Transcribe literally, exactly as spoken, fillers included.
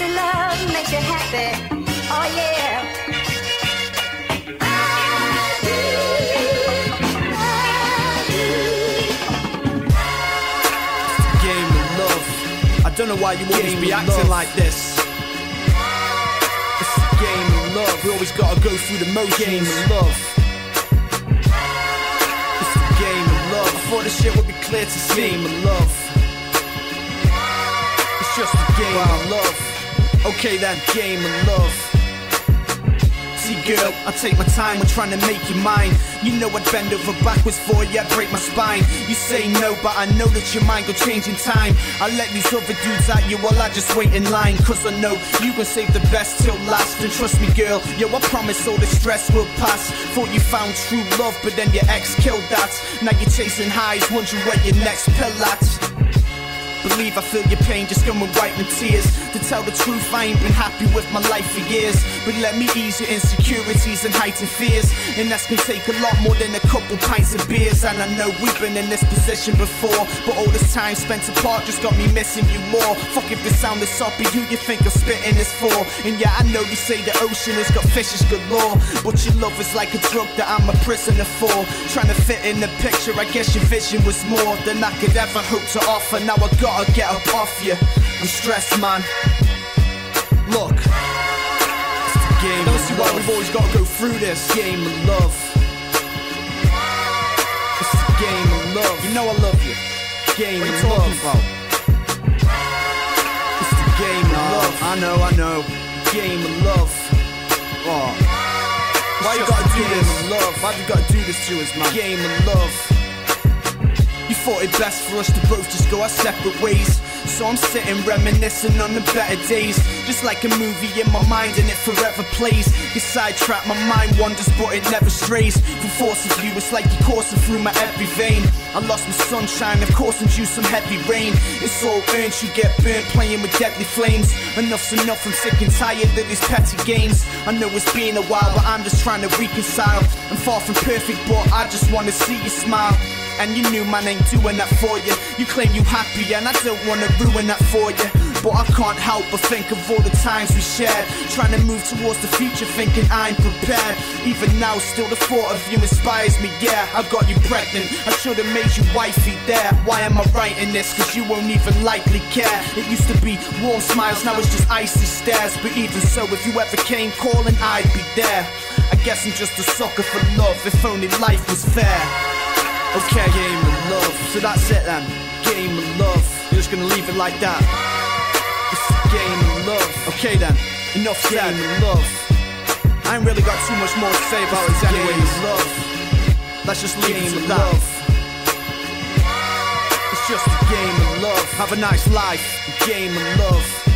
true love makes you happy. Oh yeah. I don't know why you always be acting like this. It's a game of love. We always gotta go through the motions. Game of love. It's a game of love. I thought this shit would be clear to see. Game of love. It's just a game of love. Okay then, game of love. See girl, I take my time when trying to make you mine. You know I'd bend over backwards for you, I'd break my spine. You say no, but I know that your mind will change in time. I let these other dudes at you while I just wait in line. Cause I know you can save the best till last. And trust me girl, yo I promise all the stress will pass. Thought you found true love, but then your ex killed that. Now you're chasing highs, wondering where your next pill at. Believe I feel your pain, just come and wipe my tears. To tell the truth, I ain't been happy with my life for years. But let me ease your insecurities and heightened fears. And that's gonna take a lot more than a couple pints of beers. And I know we've been in this position before, but all this time spent apart just got me missing you more. Fuck if this sounded soppy, who you think I'm spitting this for? And yeah, I know they say the ocean has got fishes galore, but your love is like a drug that I'm a prisoner for. Trying to fit in the picture, I guess your vision was more than I could ever hope to offer. Now I got I'll get up off you. I'm stressed, man. Look, it's the game. Don't see why we've always got to go through this. Game of love. It's the game of love. You know I love you. Game of love. About? It's the game of love. I know, I know. Game of love. Oh. Why you gotta do this? Love. Why you gotta do this to us, man? Game of love. You thought it best for us to both just go our separate ways. So I'm sitting reminiscing on the better days. Just like a movie in my mind and it forever plays. You sidetrack, my mind wanders but it never strays. From force of you, it's like you're coursing through my every vein. I lost my sunshine, of course I'm due some heavy rain. It's all earned, you get burnt playing with deadly flames. Enough's enough, I'm sick and tired of these petty games. I know it's been a while but I'm just trying to reconcile. I'm far from perfect but I just wanna see you smile. And you knew man ain't doing that for you. You claim you happy and I don't wanna ruin that for you. But I can't help but think of all the times we shared, trying to move towards the future thinking I'm prepared. Even now still the thought of you inspires me. Yeah, I got you pregnant, I should've made you wifey there. Why am I writing this? Cause you won't even likely care. It used to be warm smiles, now it's just icy stares. But even so, if you ever came calling, I'd be there. I guess I'm just a sucker for love, if only life was fair. Okay, game of love. So that's it then. Game of love. You're just gonna leave it like that. It's a game of love. Okay then. Enough said. Game of love. I ain't really got too much more to say about it anyways. Game of love. Let's just leave it to that. It's just a game of love. Have a nice life. Game of love.